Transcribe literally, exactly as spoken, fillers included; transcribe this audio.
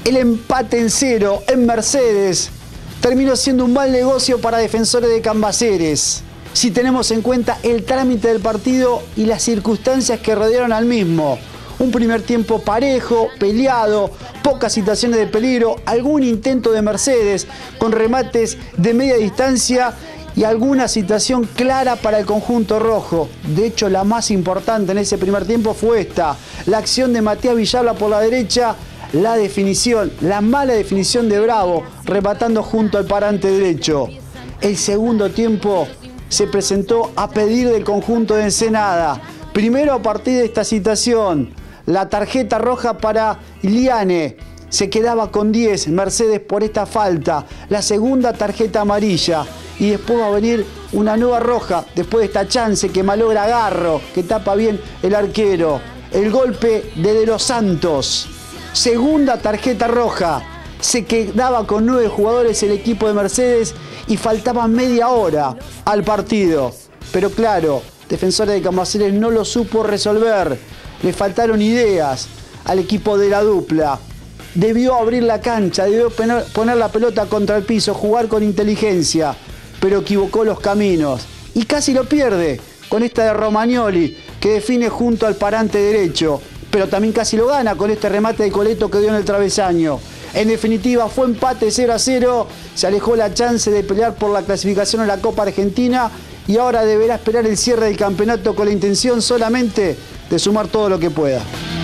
El empate en cero en Mercedes terminó siendo un mal negocio para Defensores de Cambaceres, si tenemos en cuenta el trámite del partido y las circunstancias que rodearon al mismo. Un primer tiempo parejo, peleado, pocas situaciones de peligro, algún intento de Mercedes con remates de media distancia y alguna situación clara para el conjunto rojo. De hecho, la más importante en ese primer tiempo fue esta: la acción de Matías Villalba por la derecha, la definición, la mala definición de Bravo, rematando junto al parante derecho. El segundo tiempo se presentó a pedir del conjunto de Ensenada. Primero, a partir de esta situación, la tarjeta roja para Iliane. Se quedaba con diez Mercedes por esta falta. La segunda tarjeta amarilla. Y después va a venir una nueva roja, después de esta chance que malogra Garro, que tapa bien el arquero. El golpe de De Los Santos. Segunda tarjeta roja. Se quedaba con nueve jugadores el equipo de Mercedes y faltaba media hora al partido. Pero claro, Defensores de Cambaceres no lo supo resolver. Le faltaron ideas al equipo de la dupla. Debió abrir la cancha, debió poner la pelota contra el piso, jugar con inteligencia, pero equivocó los caminos. Y casi lo pierde con esta de Romagnoli, que define junto al parante derecho, pero también casi lo gana con este remate de Coleto que dio en el travesaño. En definitiva, fue empate cero a cero, se alejó la chance de pelear por la clasificación a la Copa Argentina y ahora deberá esperar el cierre del campeonato con la intención solamente de sumar todo lo que pueda.